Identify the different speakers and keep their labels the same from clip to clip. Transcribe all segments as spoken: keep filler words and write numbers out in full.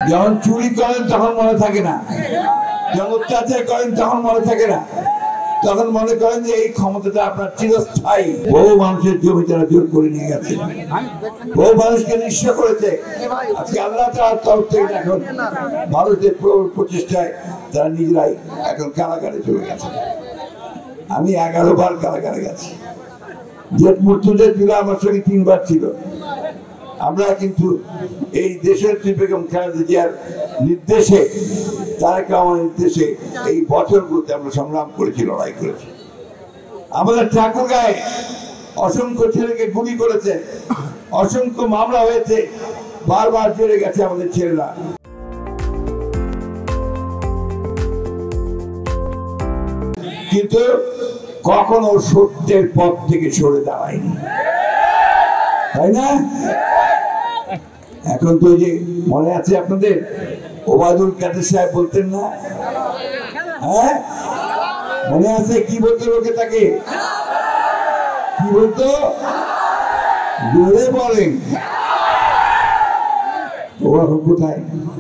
Speaker 1: যখন চুরি করেন তখন মনে থাকে না, যখন অত্যাচার করেন তখন মনে থাকে না, তখন মনে করেন যে এই ক্ষমতাটা আপনার চিরস্থায়ী। বহু মানুষের জমি তারা জোর করে নিয়ে গেছে, বহু মানুষকে নিঃস্ব করেছে। আজকে আল্লাহ তাআলার তরফ থেকে এখন মানুষের প্রচেষ্টায় তারা নিজেরাই এখন কারাগারে চলে গেছে। আমি এগারো বার কারাগারে গেছি। জেট মুর্তজা জুলা আমার সঙ্গে তিনবার ছিল। আমরা কিন্তু এই দেশের বেগম খালেদা জিয়ার নির্দেশে, তারেক রহমানের নির্দেশে এই বছরগুলোতে আমরা সংগ্রাম করেছি, লড়াই করেছি। আমাদের ঠাকুরগাঁয়ে অসংখ্য ছেলেকে গুলি করেছে, অসংখ্য মামলা হয়েছে, বারবার জেলে গেছে আমাদের ছেলেরা। কিন্তু কখনো সত্যের পথ থেকে সরে দাঁড়ায়নি, তাই না? এখন তো যে মনে আছে আপনাদের ওবায়দুল কাদের সাহেব বলতেন না, হ্যাঁ মনে আছে? কি বলতো লোকে তাকে? কি বলতো? জোরে বলেন। ও এখন কোথায়?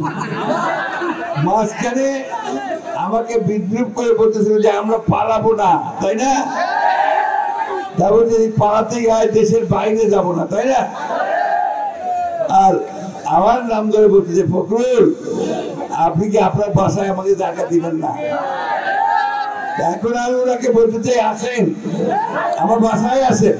Speaker 1: মাঝখানে আমাকে বিদ্রুপ করে বলতেছিল যে আমরা পালাবো না, তাই না? তারপর যদি পালাতেই হয় দেশের বাইরে যাব না, তাই না? আর আমার নাম ধরে বলতে যে ফখরুল, আপনি কি আপনার বাসায় আমাকে জায়গা দিবেন না? এখন আমি ওনাকে বলতে চাই, আসেন আমার বাসায়, আসেন।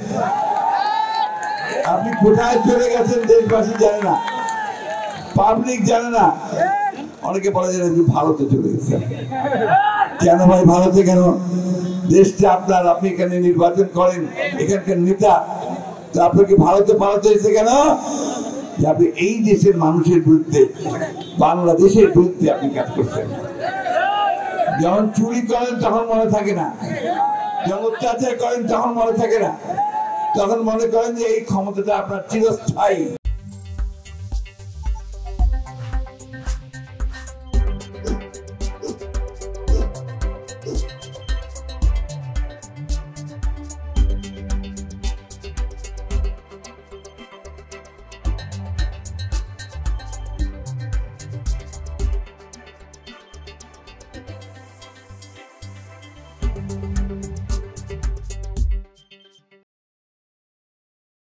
Speaker 1: আপনি কোথায় চলে গেছেন দেশবাসী জানে না, পাবলিক জানে না। অনেকে বলে যে ভারতে চলে গেছেন। কেন ভাই ভারতে কেন? দেশটা আপনার, আপনি এখানে নির্বাচন করেন, এখানকার নেতা, তো আপনাকে ভারতে পালাতে হয়েছে কেন? যে আপনি এই দেশের মানুষের বিরুদ্ধে, বাংলাদেশের বিরুদ্ধে আপনি কাজ করছেন। যখন চুরি করেন তখন মনে থাকে না, যখন অত্যাচার করেন তখন মনে থাকে না, তখন মনে করেন যে এই ক্ষমতাটা আপনার চিরস্থায়ী।